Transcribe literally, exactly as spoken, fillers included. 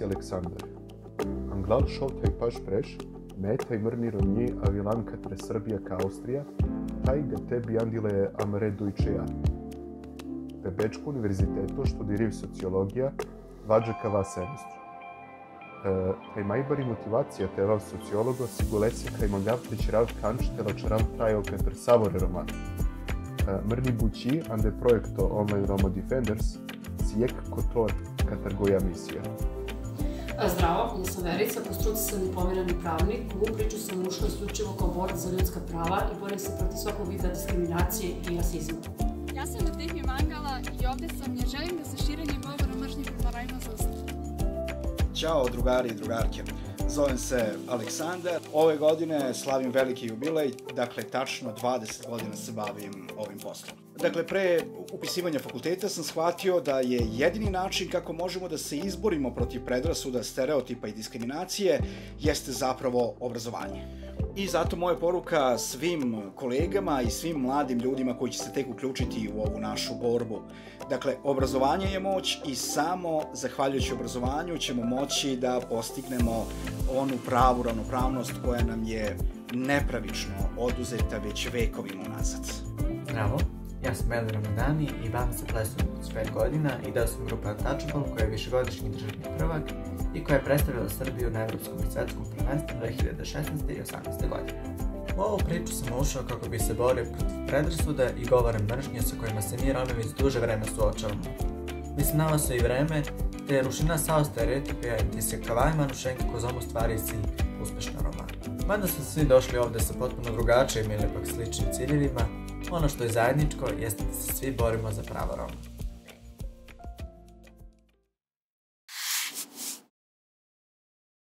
si Aleksander. Anglal šoltaj paš preš, metaj mrni ronji avilan katre Serbia ka Austrija, taj ga tebi andile amre dujčeja. Pe Bečku univerzitetu študiriv sociologija, vađa ka vas semestru. Taj majbari motivacija te vav sociologo sigulesi kaj magav tećerav kanč te lačerav trajal katr savore Romani. Mrni bući ande projekto online Roma Defenders sijek kotor katr goja misija. Zdravo, ja sam Verica, po struci sam diplomirani pravnik. U ovu priču sam ušla isključivo kao borac za ljudska prava i borim se protiv svakog vida diskriminacije i rasizma. Ja sam Natihija Mangala i ovde sam jer želim da se širenje govora mržnje prema Romima zaustavi. Ćao drugari i drugarke, zovem se Aleksandar. Ove godine slavim veliki jubilej, dakle tačno dvadeset godina se bavim ovim poslom. Dakle, pre upisivanja fakulteta sam shvatio da je jedini način kako možemo da se izborimo protiv predrasuda, stereotipa i diskriminacije jeste zapravo obrazovanje. I zato moja poruka svim kolegama i svim mladim ljudima koji će se tek uključiti u ovu našu borbu. Dakle, obrazovanje je moć i samo zahvaljujući obrazovanju ćemo moći da postignemo onu pravu ravnopravnost koja nam je nepravično oduzeta već vekovima unazad. Zdravo, ja sam Romani i bavim se plesom od pet godina i deo sam grupe Untouchable koja je višegodišnji državni prvak i koja je predstavljala Srbiju na evropskom i svetskom prvenstvu dve hiljade šesnaeste i osamnaeste. godine. U ovu priču sam ušao kako bi se borio protiv predrasuda i govora mržnje sa kojima se mi Romi već duže vreme suočavamo. Mislim, nalazio i vreme, te je rušina sao stereotipija i ti se kavaj manušenke ko zomu stvari si uspešna Romani. Mada su svi došli ovde sa potpuno drugačijim ili pak sličnim ciljevima, ono što je zajedničko jeste da se svi borimo za prava Roma.